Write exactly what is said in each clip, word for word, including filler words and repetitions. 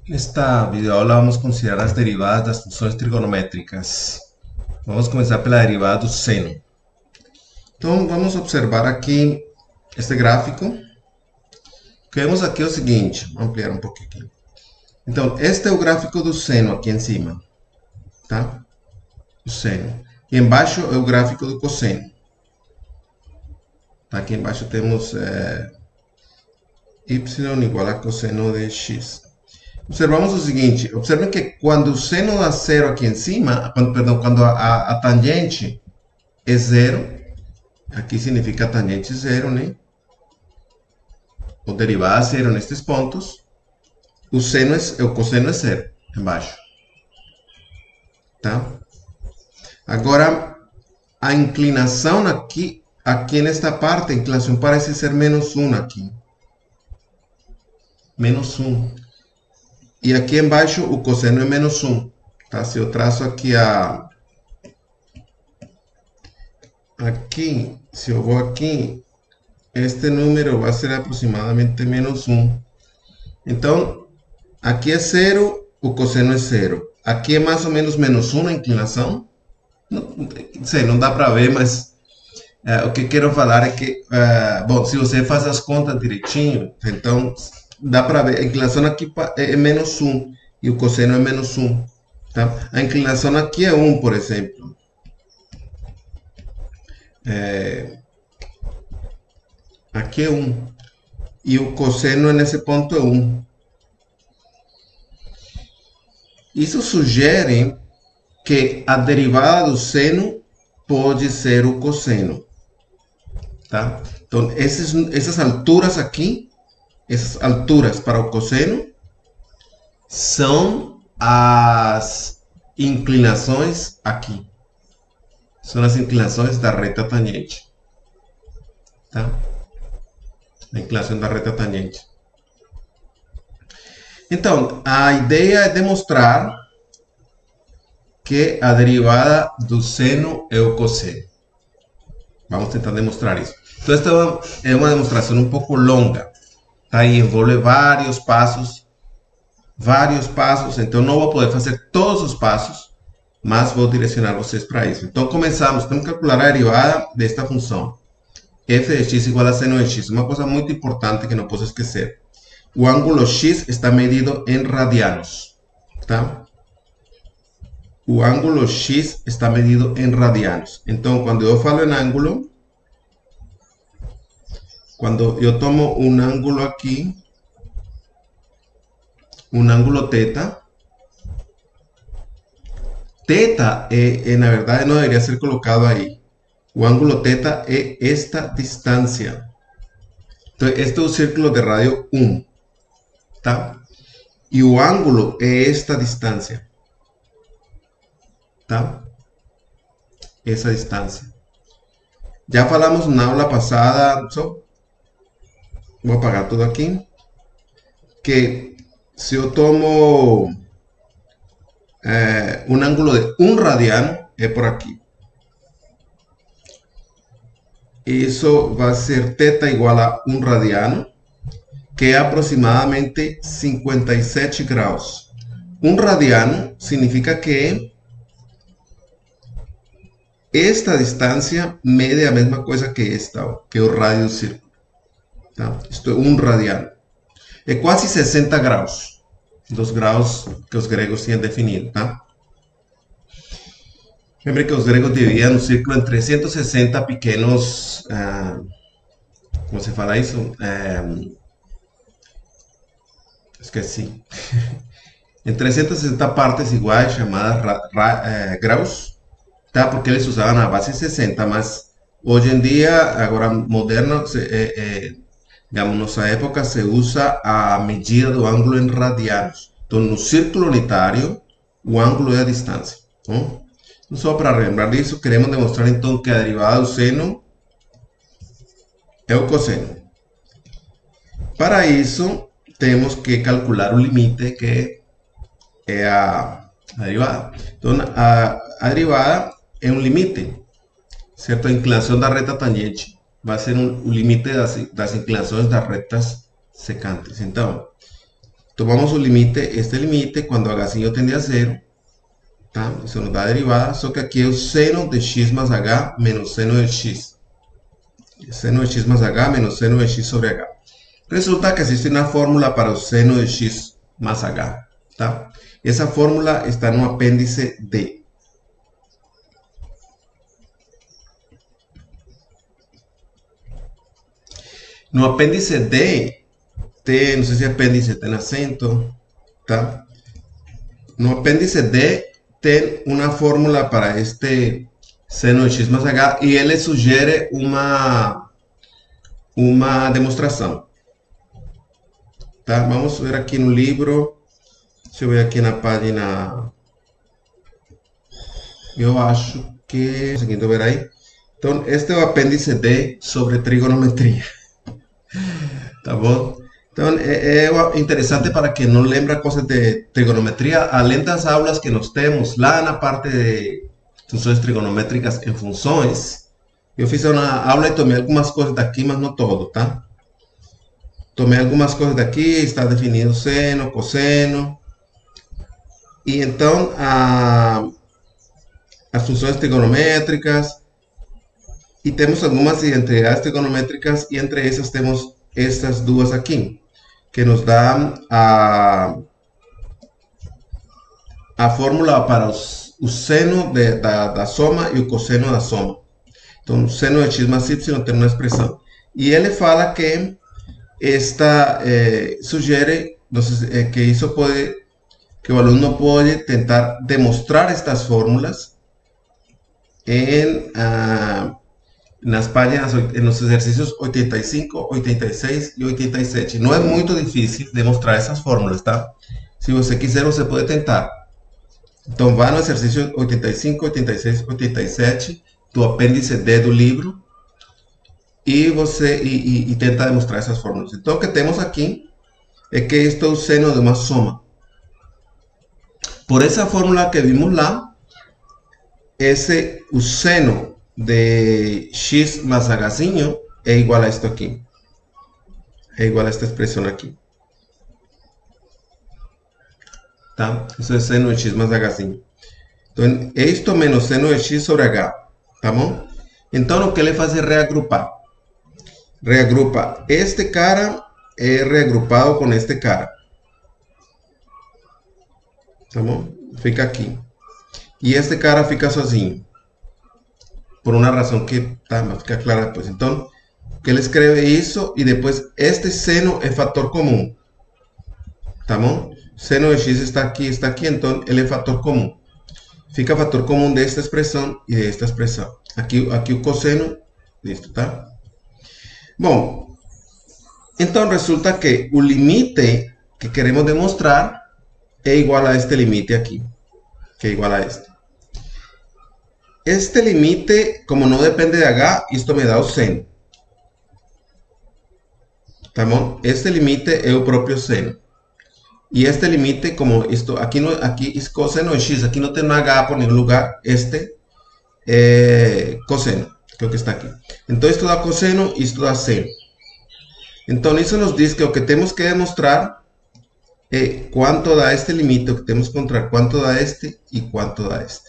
Nesta videoaula vamos considerar as derivadas das funções trigonométricas. Vamos começar pela derivada do seno. Então, vamos observar aqui este gráfico. O que vemos aqui é o seguinte, vou ampliar um pouquinho aqui. Então, este é o gráfico do seno aqui em cima, tá? O seno. E embaixo é o gráfico do cosseno. Tá? Aqui embaixo temos é, y igual a cosseno de x. Observamos o seguinte, observem que quando o seno dá zero aqui em cima, quando, perdão, quando a, a, a tangente é zero, aqui significa tangente zero, né? Ou derivada zero nestes pontos, o seno é, o cosseno é zero, embaixo. Tá? Agora, a inclinação aqui, aqui nesta parte, a inclinação parece ser menos um aqui. Menos um. E aqui embaixo o cosseno é menos um. Tá? Se eu traço aqui a... Aqui, se eu vou aqui, este número vai ser aproximadamente menos um. Então, aqui é zero, o cosseno é zero. Aqui é mais ou menos menos um a inclinação. Não, não sei, não dá para ver, mas uh, o que quero falar é que, uh, bom, se você faz as contas direitinho, então dá para ver, a inclinação aqui é menos um e o cosseno é menos um. Tá? A inclinação aqui é um, por exemplo. É, aqui é um. E o cosseno nesse ponto é um. Isso sugere que a derivada do seno pode ser o cosseno. Tá? Então, esses, essas alturas aqui, essas alturas para o cosseno, são as inclinações aqui. São as inclinações da reta tangente. Tá? A inclinação da reta tangente. Então, a ideia é demonstrar que a derivada do seno é o cosseno. Vamos tentar demonstrar isso. Então, esta é uma, é uma demonstração um pouco longa. Tá? E envolve vários passos. Vários passos. Então, não vou poder fazer todos os passos, mas vou direcionar vocês para isso. Então, começamos. Temos que calcular a derivada desta função. F de x igual a seno de x. Uma coisa muito importante que não posso esquecer. O ângulo x está medido em radianos. Tá? O ângulo x está medido em radianos. Então, quando eu falo em ângulo, quando eu tomo um ângulo aqui, um ângulo θ, θ é, é, na verdade, não deveria ser colocado aí. O ângulo θ é esta distância. Então, este é o círculo de rádio um. Tá? E o ângulo é esta distância. Tá? Essa distância. Já falamos na aula passada, só vou apagar tudo aqui, que se eu tomo é, um ângulo de um radiano, é por aqui. Isso vai ser θ igual a um radiano, que é aproximadamente cinquenta e sete graus. Um radiano significa que esta distância mede a mesma coisa que esta, que é o rádio do círculo. Tá? Isto é um radiano. É quase sessenta graus, dos graus que os gregos tinham definido. Tá? Lembre que os gregos dividiam o círculo em trezentos e sessenta pequenos... Uh, como se fala isso? Uh, esqueci. Em trezentas e sessenta partes iguais, chamadas ra, ra, eh, graus. Tá? Porque eles usavam a base sessenta, mas hoje em dia, agora moderno, se, eh, eh, digamos, nossa época, se usa a medida do ângulo em radianos. Então, no círculo unitário, o ângulo é a distância. Então, só para lembrar disso, queremos demonstrar então que a derivada do seno é o cosseno. Para isso, temos que calcular o limite, que é a, a derivada. Então, a, a derivada é um limite, certo? A inclinação da reta tangente vai ser um, o limite das, das inclinações das retas secantes. Então, tomamos o limite, este limite, quando H' tende a zero, tá? Isso nos dá a derivada, só que aqui é o seno de x mais h menos seno de x. Seno de x más h menos seno de x sobre h. Resulta que existe una fórmula para el seno de x más h. ¿tá? Esa fórmula está en un apéndice D. No apéndice D, T, no sé si apéndice tem acento, ¿tá? No apéndice D, tem una fórmula para este seno de x más h y él le sugiere una, una demostración. Tá? Vamos ver aqui no livro. Deixa eu ver aqui na página. Eu acho que. Conseguindo ver aí. Então, este é o apêndice D sobre trigonometria. Tá bom? Então, é, é interessante para quem não lembra coisas de trigonometria. Além das aulas que nós temos lá na parte de funções trigonométricas em funções, eu fiz uma aula e tomei algumas coisas daqui, mas não todo, tá? Tomei algumas coisas daqui, está definido seno, cosseno. E então, a, as funções trigonométricas. E temos algumas identidades trigonométricas, e entre essas temos estas duas aqui, que nos dá a, a fórmula para os, o seno de, da, da soma e o cosseno da soma. Então, o seno de x mais y tem uma expressão. E ele fala que esta eh, sugere entonces, eh, que isso pode, que o aluno pode tentar demonstrar estas fórmulas em uh, nas páginas, en los ejercicios ochenta y cinco, ochenta y seis y ochenta y siete. No es muy difícil demostrar esas fórmulas, ¿tá? Si você quiser, você pode tentar. Então, vá no exercício ochenta y cinco, ochenta y seis, ochenta y siete do apêndice D do livro e você e, e, e tenta demonstrar essas fórmulas. Então, o que temos aqui é que isto é o seno de uma soma. Por essa fórmula que vimos lá, esse o seno de x más h' é igual a esto aqui. É igual a esta expressão aqui. Tá? Isso é seno de x más h'. Então, isto menos seno de x sobre h. Tá bom? Então, o que ele faz é reagrupar. Reagrupa. Este cara é reagrupado com este cara. Tá bom? Fica aqui. E este cara fica sozinho. Por uma razão que tá, vai ficar clara depois. Então, que ele escreve isso e depois este seno é fator comum. Tá bom? Seno de x está aqui, está aqui, então ele é fator comum. Fica fator comum desta expressão e desta expressão. Aqui, aqui o cosseno disto, tá? Bom, então resulta que o limite que queremos demonstrar é igual a este limite aqui, que é igual a este. Este limite, como no depende de h, esto me da o seno. Tá bom? Este limite é o próprio seno. E este limite, como isto, aqui, no, aqui é cosseno de x, aqui não tem h por nenhum lugar, este é cosseno, que é o que está aqui. Então, isto dá cosseno e isto dá seno. Então, isso nos diz que o que temos que demonstrar é quanto dá este limite, o que temos que encontrar quanto dá este e quanto dá este.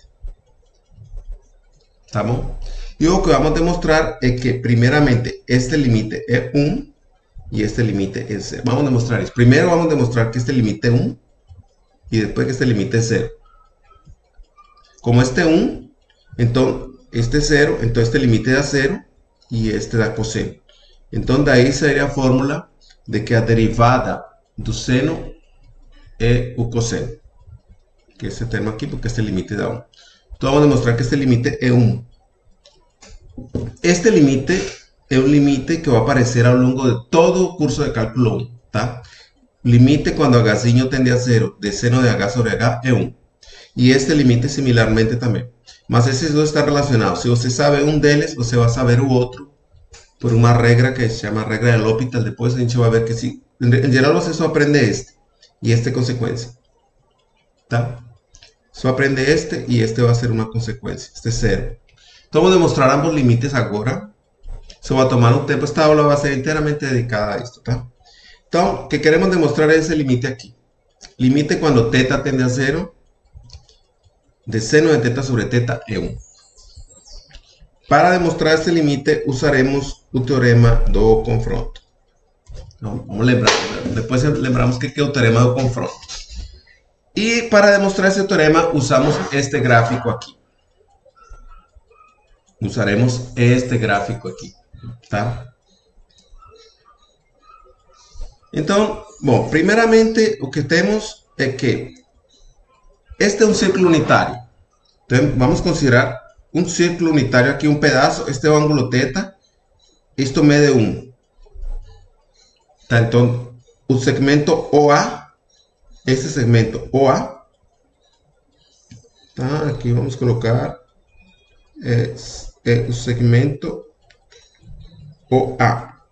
Tá bom? E o que vamos demonstrar é que, primeiramente, este limite é um e este limite é zero. Vamos demonstrar isso. Primeiro vamos demonstrar que este limite é um e depois que este limite é zero. Como este é um, então este é zero, então este limite dá zero e este dá cosseno. Então daí seria a fórmula de que a derivada do seno é o cosseno. Que é esse termo aqui, porque este limite dá um. Então vamos demonstrar que este limite é um. Este limite é um limite que vai aparecer ao longo de todo o curso de cálculo um, tá? Limite quando h' tende a zero de seno de h sobre h é um. E este limite similarmente também. Mas esses dois estão relacionados. Se você sabe um deles, você vai saber o outro por uma regra que se chama regra de L'Hopital. Depois a gente vai ver que se, em geral você só aprende este e este é consequência, tá? Só aprende este e este vai ser uma consequência. Este é zero. Então, vou demonstrar ambos limites agora. Isso vai tomar um tempo. Esta aula vai ser inteiramente dedicada a isto, tá? Então, o que queremos demonstrar é esse limite aqui. Límite cuando teta tiende a cero de seno de teta sobre teta é um. Para demonstrar este límite usaremos o teorema do confronto. Então, vamos lembrar, depois lembramos que é o teorema do confronto. E para demonstrar esse teorema usamos este gráfico aqui. Usaremos este gráfico aqui, tá? Então, bom, primeiramente o que temos é que este é um círculo unitário. Então, vamos considerar um círculo unitário aqui, um pedaço, este é o ângulo θ, isto mede um. Tá, então, o segmento O A, este segmento O A, tá, aqui vamos colocar é, é o segmento O A.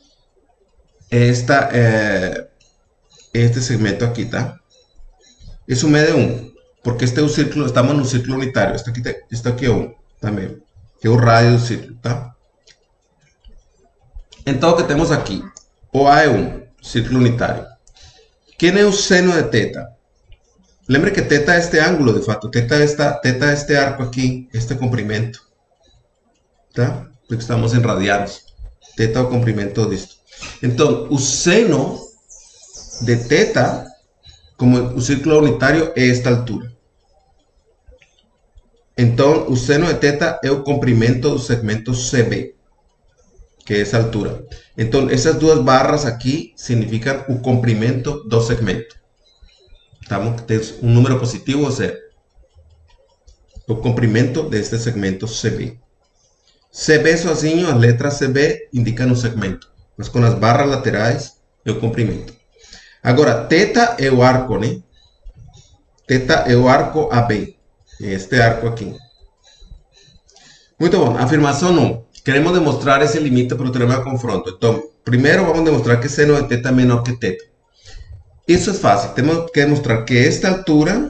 Esta, é, este segmento aqui, tá? Isso mede um, porque este é o círculo, estamos no círculo unitário, este aqui, este aqui é um também, que é o rádio do círculo, tá? Então, o que temos aqui? O A é um, círculo unitário. Quem é o seno de θ? Lembre que θ é este ângulo, de fato. θ é, esta, θ é este arco aqui, este comprimento. Tá? Porque estamos em radianos. θ é o comprimento disto. Então, o seno de θ, como o círculo unitário, é esta altura. Então, o seno de θ é o comprimento do segmento C B, que é essa altura. Então, essas duas barras aqui significam o comprimento do segmento. Estamos, tem um número positivo ou zero. O comprimento deste segmento C B. C B sozinho, as letras C B indicam o segmento, mas com as barras laterais é o comprimento. Agora, θ é o arco, né? θ é o arco A B, este arco aqui. Muito bom, afirmação um. Queremos demonstrar esse limite para o teorema de confronto. Então, primeiro vamos demonstrar que seno de θ é menor que θ. Isso é fácil. Temos que demonstrar que esta altura,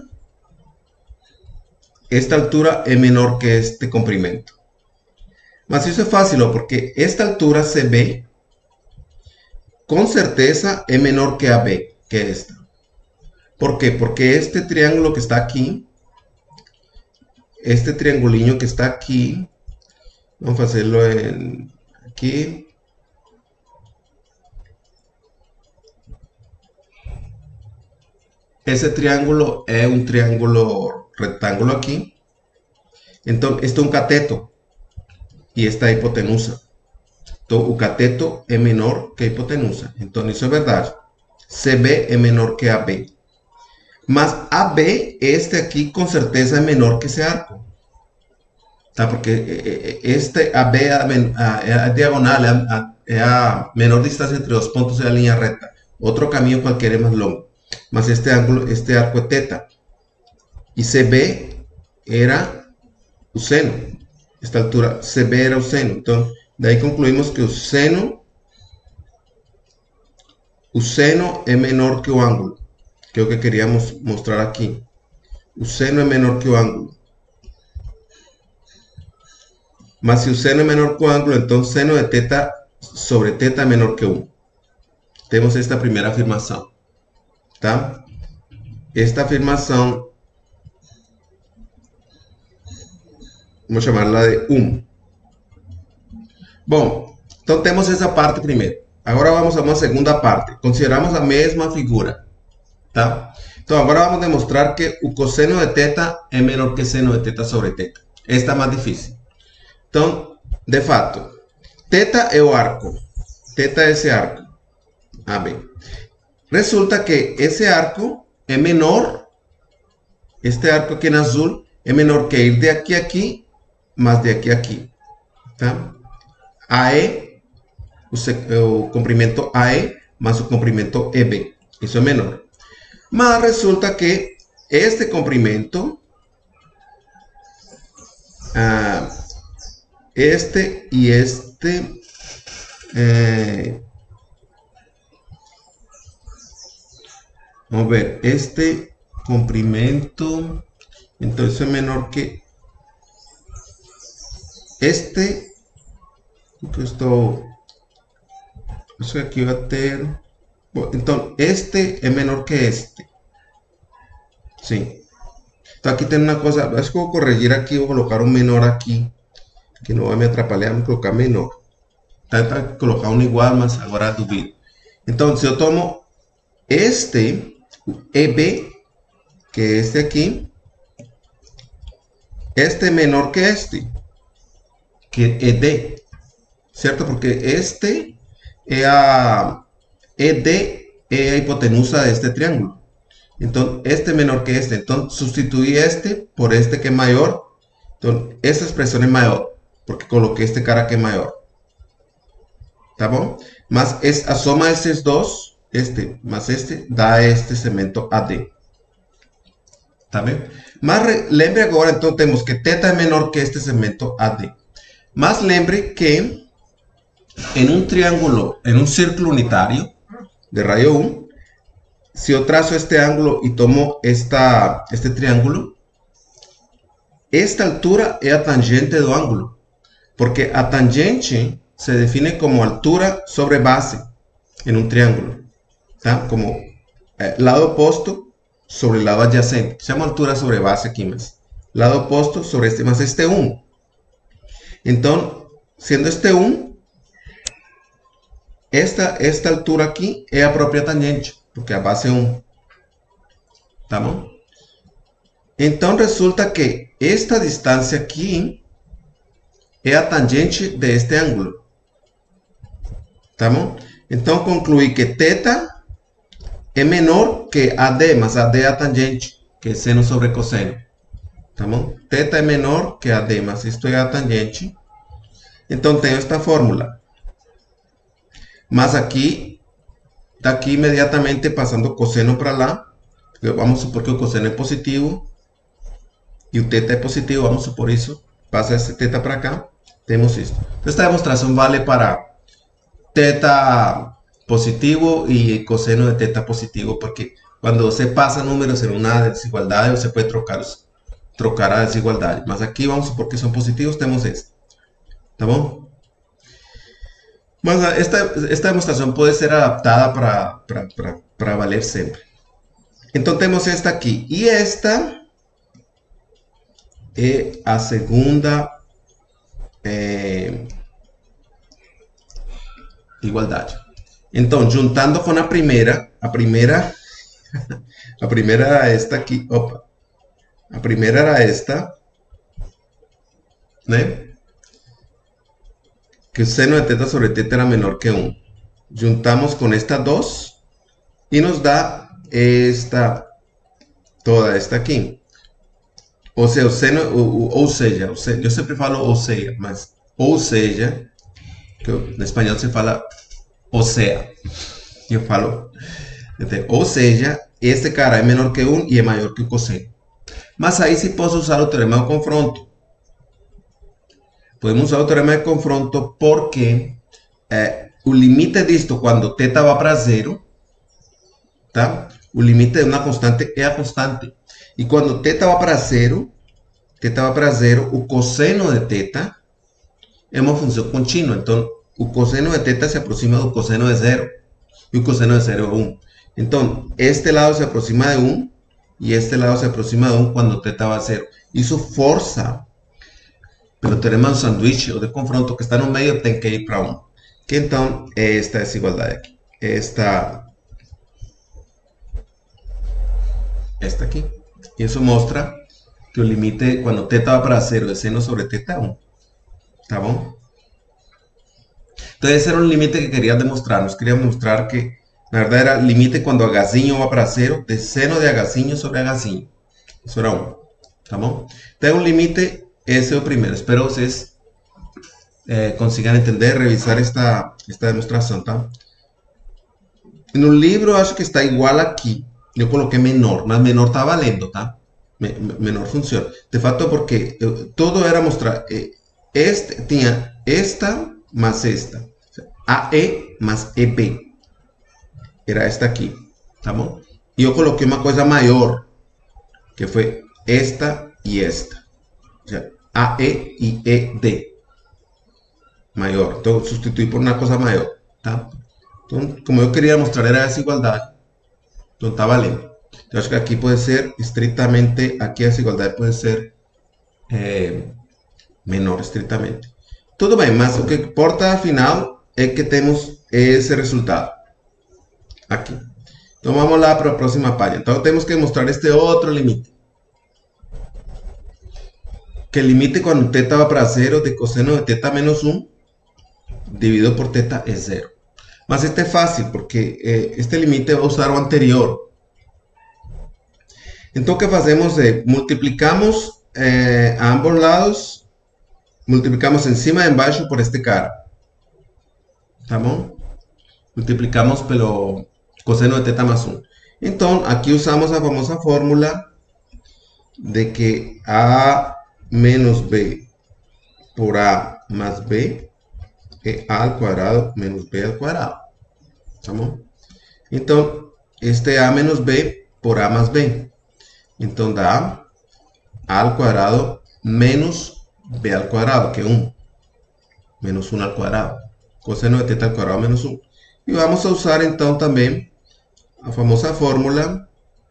esta altura é menor que este comprimento. Mas isso é fácil, porque esta altura C B, com certeza, é menor que A B, que esta. ¿Por quê? Porque este triângulo que está aqui, este triangulinho que está aqui, vamos fazê-lo em, aqui. Esse triângulo é um triângulo retângulo aqui. Então, este é um cateto. E esta é a hipotenusa. Então, o cateto é menor que a hipotenusa. Então, isso é verdade. C B é menor que A B. Mas A B, este aqui, com certeza é menor que esse arco. Tá? Porque este A B é a, a, a diagonal, é a, é a menor distância entre os pontos da linha reta. Outro caminho qualquer é mais longo. Mas este ângulo, este arco é θ. E C B era o seno. Esta altura, C B era o seno. Então, daí concluímos que o seno, o seno é menor que o ângulo, que é o que queríamos mostrar aqui. O seno é menor que o ângulo. Mas se o seno é menor que o ângulo, então seno de θ sobre θ é menor que um. Temos esta primeira afirmação. Tá? Esta afirmação, vamos chamá-la de um. Bom, então temos essa parte primeiro. Agora vamos a uma segunda parte. Consideramos a mesma figura. Tá? Então agora vamos demonstrar que o cosseno de θ é menor que seno de θ sobre θ. Esta é mais difícil. Então, de fato, θ é o arco. θ é esse arco. A B. Resulta que esse arco é menor, este arco aqui em azul, é menor que ir de aqui a aqui, mas de aqui a aqui. Tá? A E, o, o comprimento A E, mais o comprimento E B. Isso é menor. Mas resulta que este comprimento, ah, este e este, eh, vamos ver, este comprimento, entonces es menor que este, que esto, eso aquí va a ter, bueno, entonces este es menor que este, Sí. Entonces aquí tengo una cosa, es como corregir aquí o colocar un menor aquí, que no va a me atrapalhar, me colocar menor. Tenta colocar um igual, mas agora duvido. Então, se eu tomo este, E B, que é este aqui, este é menor que este, que é E D, certo? Porque este é a E D é a hipotenusa deste triângulo. Então, este é menor que este. Então, substituí este por este que é maior. Então, essa expressão é maior, porque coloquei este cara que é maior. Tá bom? Mas es, a soma desses dois, este mais este, dá este segmento A D. Tá bem? Mas re, lembre agora, então, temos que θ é menor que este segmento A D. Mas lembre que em um triângulo, em um círculo unitário de raio um, se eu traço este ângulo e tomo esta, este triângulo, esta altura é a tangente do ângulo, porque a tangente se define como altura sobre base en un triángulo, ¿tá? Como eh, lado opuesto sobre el lado adyacente. Se llama altura sobre base aquí más. Lado opuesto sobre este más este um. Entonces, siendo este um, esta, esta altura aquí es a propia tangente, porque a base é um. ¿Tá bom? Entonces resulta que esta distancia aquí es a tangente de este ángulo. Tá bom? Então, concluí que θ é menor que A D, mas A D é a tangente, que é seno sobre cosseno. Tá bom? θ é menor que A D, mas isto é a tangente. Então, tenho esta fórmula. Mas aqui, daqui imediatamente passando cosseno para lá, vamos supor que o cosseno é positivo, e o θ é positivo, vamos supor isso, passa esse θ para cá, temos isso. Esta demonstração vale para θ positivo y coseno de θ positivo, porque cuando se pasa números en una desigualdad, se puede trocar, trocar a desigualdad. Mas aquí vamos, porque son positivos, tenemos esto. ¿Está bom? Mas esta, esta demostración puede ser adaptada para, para, para, para valer siempre. Entonces tenemos esta aquí. Y esta es a segunda eh, igualdade. Então, juntando com a primeira, a primeira, a primeira era esta aqui, opa, a primeira era esta, né? Que o seno de θ sobre θ era menor que um. Juntamos com esta dois e nos dá esta, toda esta aqui. Ou seja, o seno, ou, ou seja, eu sempre falo ou seja, mas ou seja, que em espanhol se fala o sea, eu falo, ou seja, este cara é menor que um e é maior que o cosseno. Mas aí se posso usar o teorema de confronto. Podemos usar o teorema de confronto porque eh, o limite disto, quando θ vai para zero, tá? O limite de uma constante é a constante. E quando θ vai para zero, θ vai para zero, o cosseno de θ é uma função contínua. Então, o cosseno de θ se aproxima do cosseno de zero. E o cosseno de zero é um. Então, este lado se aproxima de um. E este lado se aproxima de um quando θ vai a zero. Isso força, pelo teorema do sanduíche ou de confronto, que está no meio, tem que ir para um. Que então é esta desigualdade aqui. Esta, esta aqui. Isso mostra que o limite, quando θ vai para zero, é seno sobre θ é um. Tá bom? Então esse era um limite que queria demonstrar. Nos queria mostrar que, na verdade, era limite quando Hzinho vai para zero, de seno de Hzinho sobre Hzinho. Isso era um. Tá bom? Então é um limite, esse é o primeiro. Espero vocês eh, consigam entender, revisar esta, esta demonstração, tá? No livro, acho que está igual aqui. Eu coloquei menor, mas menor está valendo, tá? Menor funciona. De fato, porque eu, todo era mostrar... Eh, este tinha esta mais esta. A E mais E B. Era esta aqui, tá bom? E eu coloquei uma coisa maior, que foi esta e esta. O sea, A E e E D. Maior. Então, substituí por uma coisa maior, tá? Então, como eu queria mostrar, era a desigualdade. Então, tá valendo. Eu acho que aqui pode ser estritamente, aqui a desigualdade pode ser é, menor estritamente. Tudo bem, mas o que importa afinal é que temos esse resultado aqui. Então vamos lá para a próxima página. Então temos que mostrar este outro limite. Que el limite cuando θ va para cero de coseno de θ menos uno dividido por θ es cero. Mas este es fácil porque eh, este límite va a usar o anterior. Entonces, ¿qué hacemos? Eh, multiplicamos eh, a ambos lados, multiplicamos encima y embaixo por este cara. ¿Tá bom? Multiplicamos pelo coseno de θ más uno. Entonces, aquí usamos la famosa fórmula de que A menos B por A más B es A al cuadrado menos B al cuadrado. ¿Tá bom? Entonces, este A menos B por A más B. Entonces da A al cuadrado menos B al cuadrado, que es uno. Menos uno al cuadrado. Coseno de θ al cuadrado menos uno. Y vamos a usar entonces también la famosa fórmula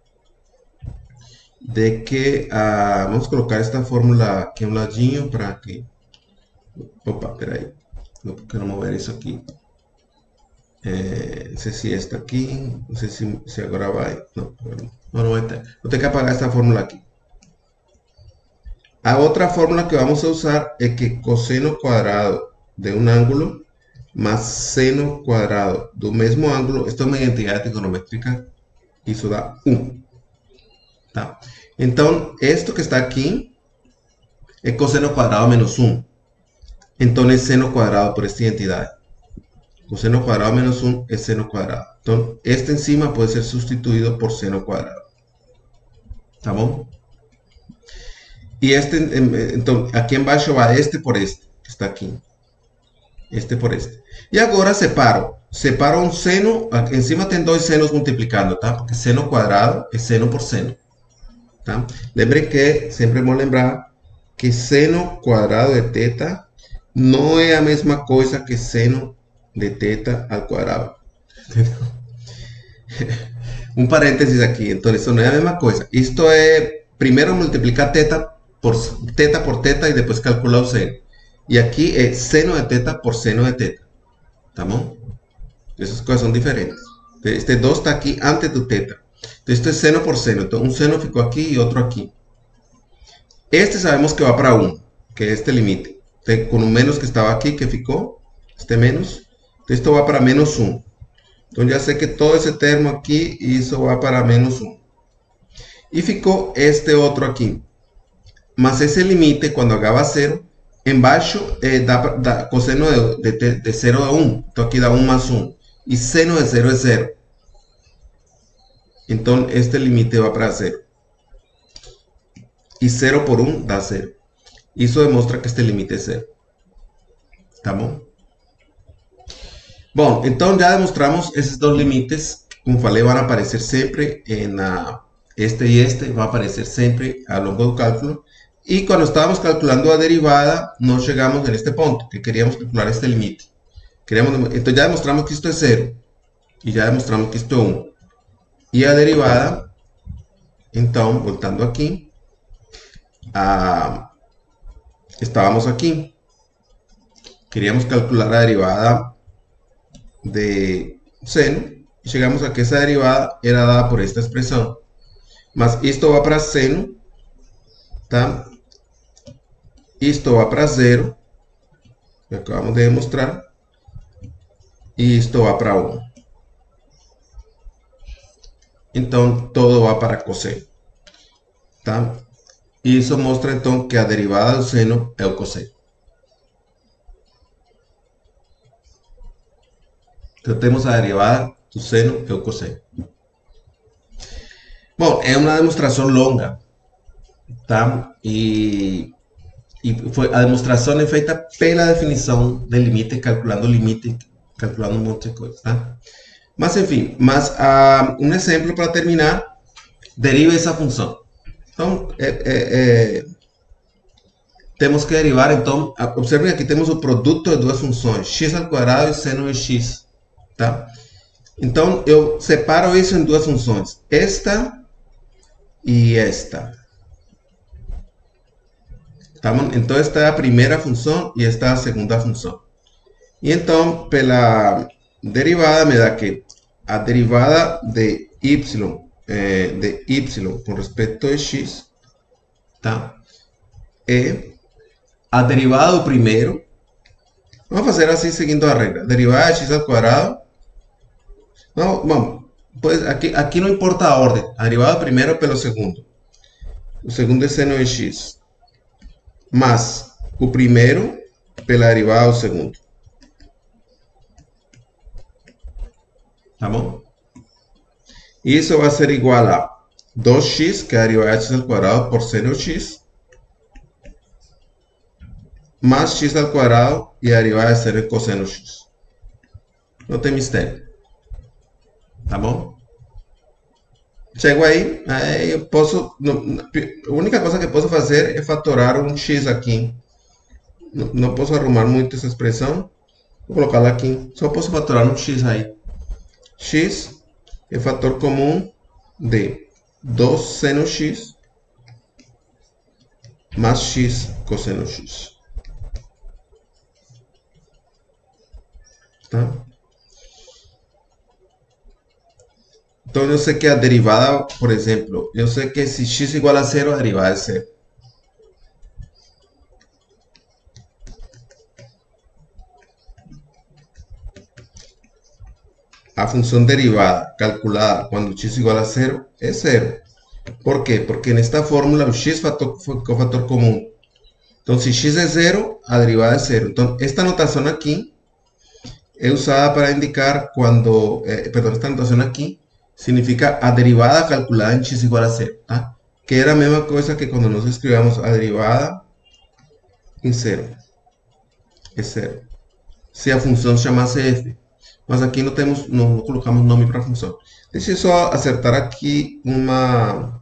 de que, uh, vamos a colocar esta fórmula aquí a un ladinho para que, opa, espera ahí, no quiero mover eso aquí, eh, no sé si está aquí, no sé si, si ahora va, no, no, no va a estar, no tengo que apagar esta fórmula aquí. A otra fórmula que vamos a usar es que coseno cuadrado de un ángulo más seno cuadrado del mismo ángulo, esto es una identidad trigonométrica, y eso da uno. Tá? Então, esto que está aquí es coseno cuadrado menos uno. Entonces, seno cuadrado por esta identidad. Coseno cuadrado menos uno es seno cuadrado. Entonces, este encima puede ser sustituido por seno cuadrado. ¿Tá bom? Y este, entonces, aquí embaixo va este por este, que está aquí. Este por este. Y ahora separo. Separo un seno, encima tem dois senos multiplicando, tá? Porque seno cuadrado es seno por seno. Tá? Lembrem que, sempre vamos lembrar, que seno cuadrado de θ não é a mesma coisa que seno de θ al cuadrado. Um parênteses aqui, então isso não é a mesma coisa. Isto é, primeiro multiplicar θ por θ por θ e depois calcular o seno. E aqui é seno de θ por seno de θ. Tá bom? Essas coisas são diferentes. Este dois está aqui antes do θ. Esto es seno por seno. Entonces un seno ficó aquí y otro aquí. Este sabemos que va para uno, que es este límite. Con un menos que estaba aquí, que ficó, este menos. Entonces esto va para menos uno. Entonces ya sé que todo ese termo aquí y eso va para menos uno. Y ficó este otro aquí. Más ese límite, cuando acaba cero, embaixo eh, da, da coseno de, de, de cero a uno. Entonces aquí da uno más uno. Y seno de cero es cero. Entonces este límite va para cero. Y cero por uno da cero. Y eso demuestra que este límite es cero. ¿Tá bom? Bueno, entonces ya demostramos esos dos límites. Como falei, van a aparecer siempre en uh, este y este. Va a aparecer siempre a lo largo del cálculo. Y cuando estábamos calculando la derivada, no llegamos en este punto, que queríamos calcular este límite. Queríamos, entonces ya demostramos que esto es cero. Y ya demostramos que esto es uno. Y a derivada, entonces, voltando aquí, ah, estábamos aquí. Queríamos calcular la derivada de seno. Y llegamos a que esa derivada era dada por esta expresión. Más esto va para seno. ¿Tá? Esto va para cero. Lo acabamos de demostrar. Y esto va para uno. Então, todo va para coseno. Tá? E isso mostra, então, que a derivada do seno é o cosseno. Então, temos a derivada do seno e o cosseno. Bom, é uma demonstração longa. Tá? E, e foi, a demonstração é feita pela definição do limite, calculando o limite, calculando um monte de coisas. Tá? Mas, enfim, mas uh, um exemplo para terminar, deriva essa função. Então, é, é, é, temos que derivar, então, observem que aqui temos o produto de duas funções, x ao quadrado e seno de x. Tá? Então, eu separo isso em duas funções. Esta e esta. Estamos, então, esta é a primeira função e esta é a segunda função. E então, pela derivada, me dá que a derivada de y, eh, de y com respeito a x, tá? É a derivada do primeiro. Vamos fazer assim, seguindo a regra. Derivada de x ao quadrado. Não, vamos. Pues aqui, aqui não importa a ordem. A derivada do primeiro pelo segundo. O segundo é seno de x. Mas o primeiro pela derivada do segundo. Tá bom? Isso vai ser igual a dois x, que é a derivada de x ao quadrado, por seno de x. Mais x ao quadrado e a derivada de seno de cosseno x. Não tem mistério. Tá bom? Chego aí, aí eu posso... A única coisa que posso fazer é fatorar um x aqui. Não, não posso arrumar muito essa expressão. Vou colocá-la aqui. Só posso fatorar um x aí. X é fator comum de dois seno x mais x cosseno x. Tá? Então, eu sei que a derivada, por exemplo, eu sei que se x igual a zero, a derivada é zero. A função derivada calculada quando x igual a zero é zero. Por quê? Porque nesta fórmula o x é o fator comum. Então, se x é zero, a derivada é zero. Então, esta notação aqui é usada para indicar quando... Eh, perdão, esta notação aqui significa a derivada calculada em x igual a zero. Tá? Que era a mesma coisa que quando nós escrevemos a derivada em zero. É zero. Se a função se chamasse f. Mas aqui não temos, não, não colocamos nome para a função. Deixa eu só acertar aqui uma...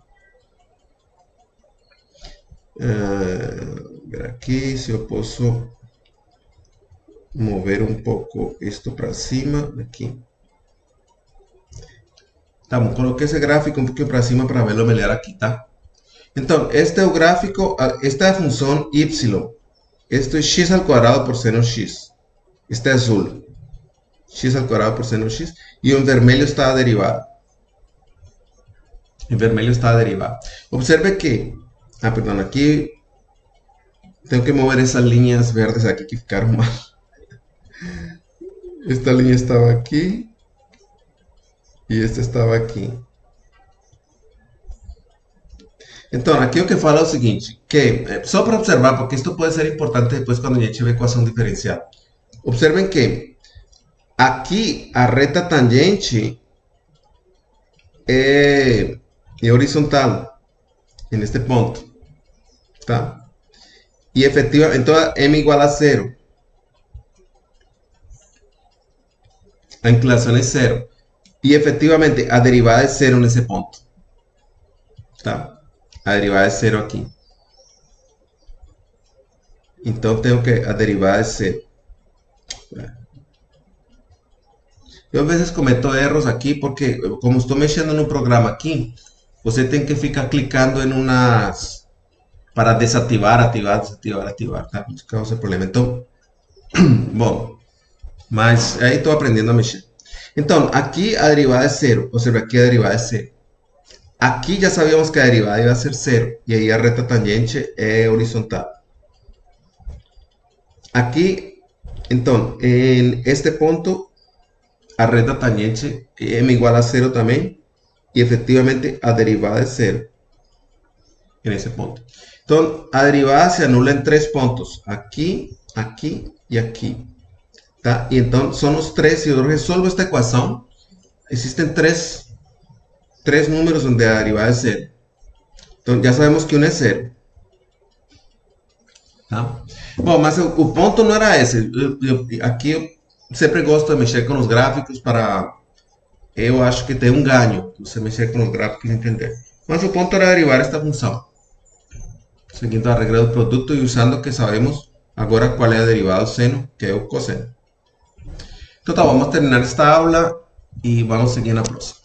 Uh, ver aqui se eu posso mover um pouco isto para cima. Aqui. Tá bom, coloquei esse gráfico um pouquinho para cima para verlo melhor aqui, tá? Então, este é o gráfico, esta é a função y. Esto é x ao quadrado por seno x. Este é azul. X ao quadrado por seno x. E em vermelho está a derivada. Em vermelho está a derivada. Observe que... Ah, perdão, aqui... Tenho que mover essas linhas verdes aqui que ficaram mal. Esta linha estava aqui. E esta estava aqui. Então, aqui o que fala é o seguinte. Que, só para observar, porque isto pode ser importante depois quando a gente vê equação diferencial. Observem que... Aqui a reta tangente é, é horizontal neste ponto, tá? E efetivamente, então m igual a zero. A inclinação é zero. E efetivamente a derivada é zero nesse ponto, tá? A derivada é zero aqui. Então tenho que a derivada é zero. Eu às vezes cometo erros aqui porque, como estou mexendo no programa aqui, você tem que ficar clicando em umas para desativar, ativar, desativar, ativar, tá? Por isso causa problema. Então, bom, mas aí estou aprendendo a mexer. Então, aqui a derivada é zero. Observe, aqui a derivada é zero. Aqui já sabíamos que a derivada ia ser zero. E aí a reta tangente é horizontal. Aqui, então, em este ponto... A reta tangente m igual a zero também. E efetivamente a derivada é zero. Nesse ponto. Então, a derivada se anula em três pontos. Aqui, aqui e aqui. Tá? E então, são os três. Se eu resolvo esta equação, existem três, três números onde a derivada é zero. Então, já sabemos que um é zero. Tá? Bom, mas o, o ponto não era esse. Eu, eu, aqui eu sempre gosto de mexer com os gráficos para... Eu acho que tem um ganho você mexer com os gráficos e entender. Mas o ponto era derivar esta função. Seguindo a regra do produto e usando que sabemos agora qual é a derivada do seno, que é o cosseno. Então tá, vamos terminar esta aula e vamos seguir na próxima.